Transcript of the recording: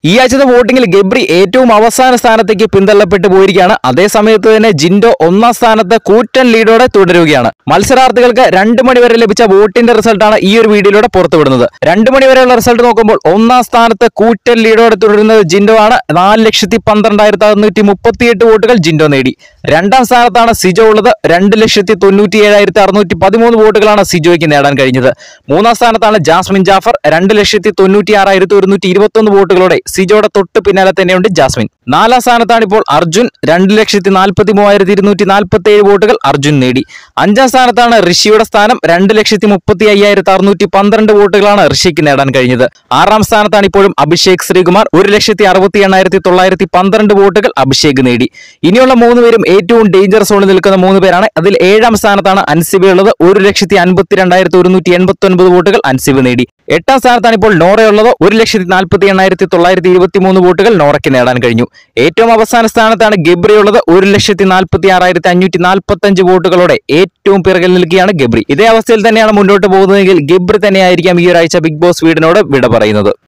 ഈ ആഴ്ചത്തെ വോട്ടിംഗിൽ ഗബ്രി ഏറ്റവും അവസാന സ്ഥാനത്തേക്ക് പിന്തള്ളപ്പെട്ടു പോയിരിക്കുകയാണ്. അതേസമയത്ത് തന്നെ ജിൻഡോ ഒന്നാം സ്ഥാനത്ത് കൂറ്റൻ ലീഡോടെ തുടരുകയാണ്. മത്സരാർത്ഥികൾക്ക് 2 മണി വരെ ലഭിച്ച വോട്ടിന്റെ റിസൾട്ടാണ് ഈ ഒരു വീഡിയോയിലൂടെ പുറത്തുവിടുന്നത്. 2 മണി വരെയുള്ള റിസൾട്ട് നോക്കുമ്പോൾ ഒന്നാം സ്ഥാനത്ത് കൂറ്റൻ ലീഡോടെ തുടരുന്നത് ജിൻഡോ ആണ്. 4,12,638 വോട്ടുകൾ ജിൻഡോ നേടി. രണ്ടാം സ്ഥാനത്താണ് സിജോ ഉള്ളത്. 2,97,613 വോട്ടുകളാണ് സിജോയ്ക്ക് നേടാൻ കഴിഞ്ഞത്. മൂന്നാം സ്ഥാനത്താണ് ജാസ്മിൻ ജാഫർ. 2,96,121 വോട്ടുകളോടെ സിജോയുടെ തൊട്ട് പിന്നാലെ തന്നെയുണ്ട് ജാസ്മിൻ. നാലാം സ്ഥാനത്താണ് ഇപ്പോൾ അർജുൻ. 2,43,247 വോട്ടുകൾ അർജുൻ നേടി. അഞ്ചാം സ്ഥാനത്താണ് ഋഷിയുടെ സ്ഥാനം. 2,35,612 വോട്ടുകളാണ് ഋഷിക്ക് നേടാൻ കഴിഞ്ഞത്. ആറാം സ്ഥാനത്താണ് ഇപ്പോഴും അഭിഷേക് ശ്രീകുമാർ. 1,68,812 വോട്ടുകൾ അഭിഷേക് നേടി. ഇനിയുള്ള 3 പേരും ഏറ്റവും ഡേഞ്ചർ സോണിൽ നിൽക്കുന്ന 3 പേരാണ്. അതിൽ 7ാം സ്ഥാനത്താണ് അൻസിബ ഉള്ളത്. 1,52,189 വോട്ടുകൾ അൻസിബ നേടി. 8ാം സ്ഥാനത്താണ് ഇപ്പോൾ നോറയുള്ളത്. 1,48,923 വോട്ടുകൾ നോറയ്ക്ക് നേടാൻ കഴിഞ്ഞു. ഏറ്റവും അവസാന സ്ഥാനത്താണ് ഗബ്രി ഉള്ളത്. 1,46,545 വോട്ടുകളോടെ ഏറ്റവും പിറകിൽ നിൽക്കുകയാണ് ഗബ്രി. ഇതേ അവസ്ഥയിൽ തന്നെയാണ് മുന്നോട്ട് പോകുന്നതെങ്കിൽ ഗബ്രി തന്നെയായിരിക്കാം ഈ ഒരാഴ്ച ബിഗ് ബോസ് വീടിനോട് വിട പറയുന്നത്.